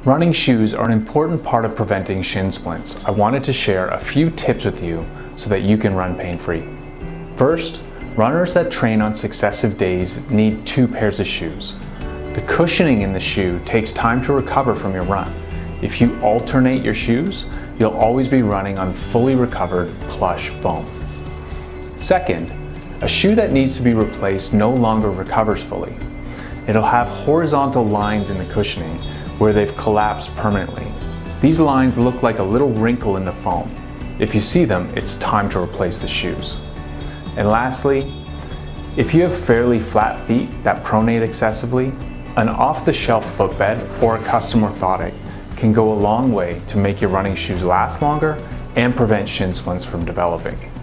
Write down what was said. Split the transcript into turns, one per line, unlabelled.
Running shoes are an important part of preventing shin splints. I wanted to share a few tips with you so that you can run pain-free. First, runners that train on successive days need 2 pairs of shoes. The cushioning in the shoe takes time to recover from your run. If you alternate your shoes, you'll always be running on fully recovered plush foam. Second, a shoe that needs to be replaced no longer recovers fully. It'll have horizontal lines in the cushioning where they've collapsed permanently. These lines look like a little wrinkle in the foam. If you see them, it's time to replace the shoes. And lastly, if you have fairly flat feet that pronate excessively, an off-the-shelf footbed or a custom orthotic can go a long way to make your running shoes last longer and prevent shin splints from developing.